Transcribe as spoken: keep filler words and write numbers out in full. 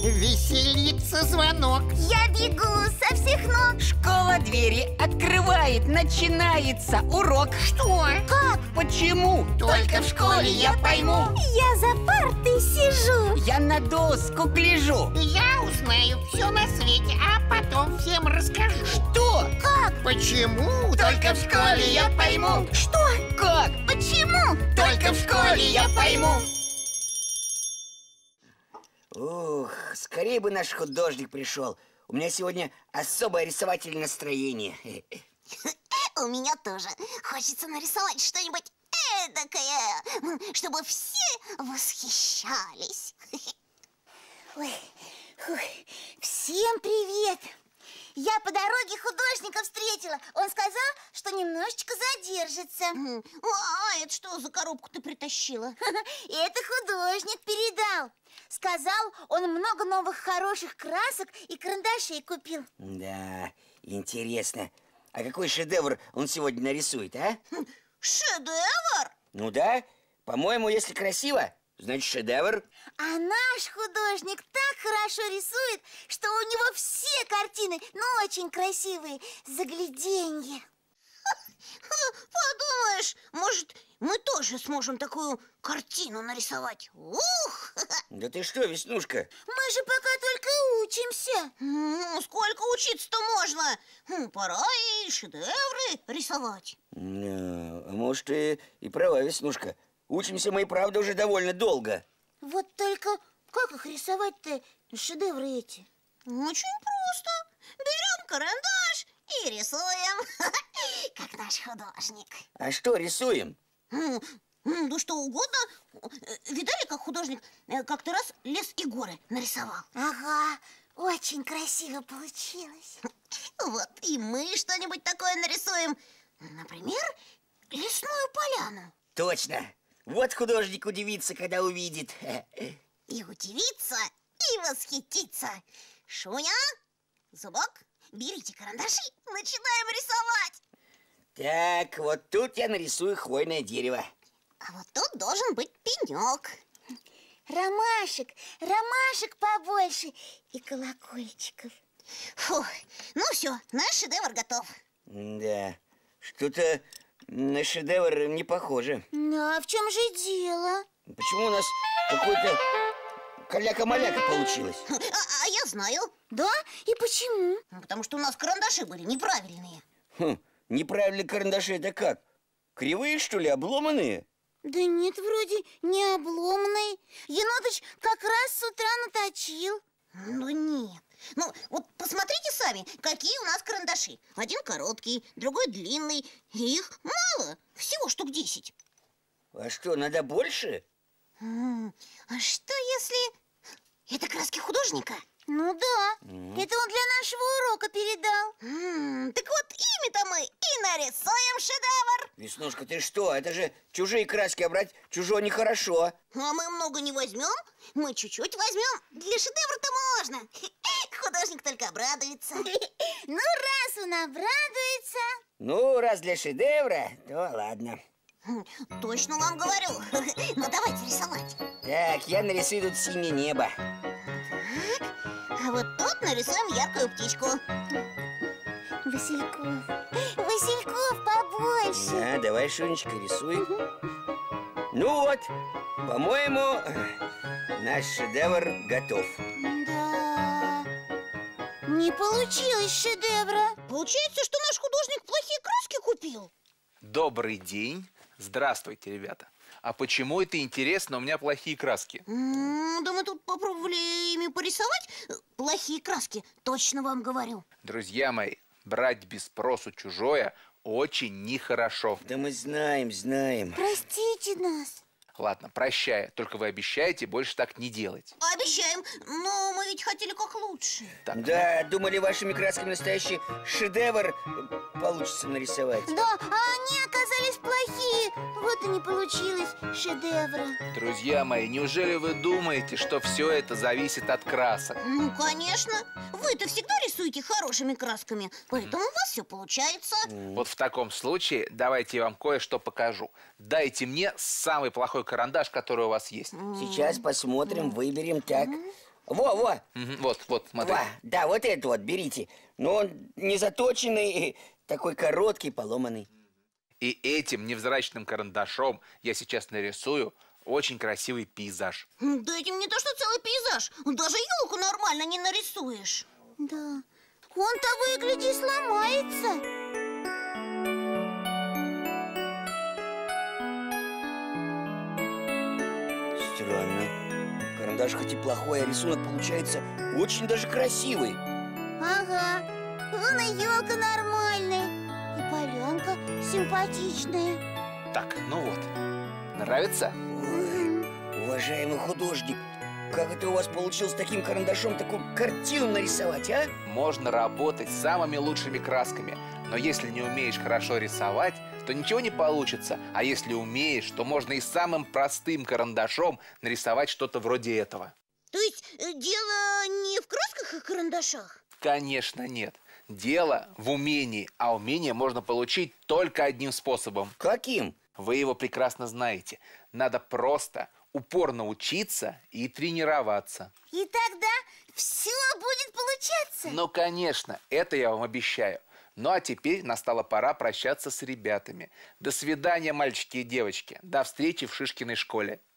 Веселится звонок. Я бегу со всех ног. Школа двери открывает, начинается урок. Что? Как? Почему? Только в школе я пойму. Я за партой сижу. Я на доску гляжу. Я узнаю все на свете, а потом всем расскажу. Что? Как? Почему? Только в школе я пойму. Что? Как? Почему? Только в школе я пойму. Ух, скорее бы наш художник пришел. У меня сегодня особое рисовательное настроение. У меня тоже. Хочется нарисовать что-нибудь эдакое, чтобы все восхищались. Ой, фух. Всем привет! Я по дороге художника встретила. Он сказал, что немножечко задержится. А это что за коробку ты притащила? Это художник передал. Сказал, он много новых хороших красок и карандашей купил. Да, интересно. А какой шедевр он сегодня нарисует, а? Шедевр? Ну да, по-моему, если красиво, значит шедевр. А наш художник так хорошо рисует, что у него все картины, ну, очень красивые, загляденье. Подумаешь, может, мы тоже сможем такую картину нарисовать. Ух! Да ты что, Веснушка? Мы же пока только учимся. Ну, сколько учиться-то можно? Пора и шедевры рисовать. Ну, а может, и, и права, Веснушка. Учимся мы и правда уже довольно долго. Вот только как их рисовать-то, шедевры эти? Очень просто. Берем карандаш и рисуем. Как наш художник. А что рисуем? Да что угодно. Видали, как художник как-то раз лес и горы нарисовал? Ага, очень красиво получилось. Вот и мы что-нибудь такое нарисуем. Например, лесную поляну. Точно. Вот художник удивится, когда увидит. И удивится, и восхитится. Шуня, Зубок, берите карандаши, начинаем рисовать. Так, вот тут я нарисую хвойное дерево. А вот тут должен быть пенек. Ромашек, ромашек побольше и колокольчиков. Фух, ну все, наш шедевр готов. Да, что-то на шедевр не похоже. Ну, а в чем же дело? Почему у нас какой-то каляка-маляка получилось? А, а я знаю. Да? И почему? Потому что у нас карандаши были неправильные. Хм, неправильные карандаши это как? Кривые, что ли, обломанные? Да нет, вроде не обломанные. Енотыч как раз с утра наточил. Ну нет. Ну, вот посмотрите сами, какие у нас карандаши. Один короткий, другой длинный. И их мало, всего штук десять. А что, надо больше? М, А что если... Это краски художника? Ну да, М. это он для нашего урока передал. М, Так вот, ими-то мы и нарисуем шедевр. Веснушка, ты что? Это же чужие краски, а брать чужое нехорошо. А мы много не возьмем, мы чуть-чуть возьмем. Для шедевра-то можно. Художник только обрадуется. Ну, раз он обрадуется... Ну, раз для шедевра, то ладно. Точно вам говорю. Ну, давайте рисовать. Так, я нарисую тут синее небо. Так, а вот тут нарисуем яркую птичку. Васильков. Васильков побольше. Да, давай, Шунечка, рисуй. Ну вот, по-моему, наш шедевр готов. Да, не получилось шедевра. Получается, что наш художник плохие краски купил. Добрый день. Здравствуйте, ребята. А почему это интересно? У меня плохие краски. М, Да мы тут попробовали ими порисовать. Плохие краски, точно вам говорю. Друзья мои, брать без спросу чужое очень нехорошо. Да мы знаем, знаем. Простите нас. Ладно, прощаю. Только вы обещаете больше так не делать. Обещаем, но мы ведь хотели как лучше. Так, Да, думали, вашими красками настоящий шедевр получится нарисовать. Да, а они оказались плохие. Вот и не получилось шедевра. друзья мои, неужели вы думаете, что все это зависит от красок? Ну, конечно. Вы-то всегда рисуете хорошими красками, поэтому у вас все получается. Вот в таком случае давайте я вам кое-что покажу. Дайте мне самый плохой карандаш, который у вас есть. Сейчас посмотрим, выберем. Так, Во, во. Мгм, Вот, вот, смотри. Во, да, вот это вот берите. Но он не заточенный, такой короткий, поломанный. И этим невзрачным карандашом я сейчас нарисую очень красивый пейзаж. Да этим не то, что целый пейзаж. Даже елку нормально не нарисуешь. Да. Он того и гляди сломается. Странно. Карандаш хоть и плохой, а рисунок получается очень даже красивый. Ага. Вон и елка нормальная. И полянка симпатичная. Так, ну вот. Нравится? Ой, уважаемый художник, как это у вас получилось таким карандашом такую картину нарисовать, а? Можно работать с самыми лучшими красками, но если не умеешь хорошо рисовать, то ничего не получится. А если умеешь, то можно и самым простым карандашом нарисовать что-то вроде этого. То есть э, дело не в красках и карандашах? Конечно, нет. Дело в умении, а умение можно получить только одним способом. Каким? Вы его прекрасно знаете. Надо просто упорно учиться и тренироваться. И тогда все будет получаться. Ну, конечно, это я вам обещаю. Ну, а теперь настала пора прощаться с ребятами. До свидания, мальчики и девочки. До встречи в Шишкиной школе.